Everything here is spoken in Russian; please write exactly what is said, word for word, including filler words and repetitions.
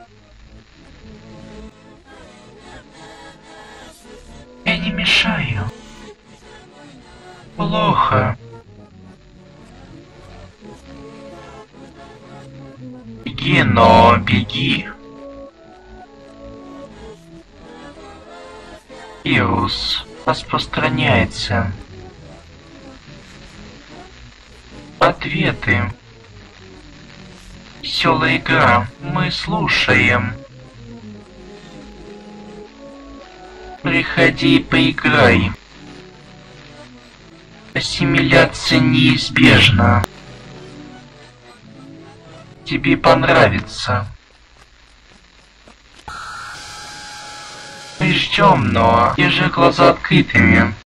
Я не мешаю. Плохо. Беги, но беги. Вирус распространяется. Ответы. Веселая игра. Мы слушаем. Приходи и поиграй. Ассимиляция неизбежна. Тебе понравится. Мы ждем, но держи глаза открытыми.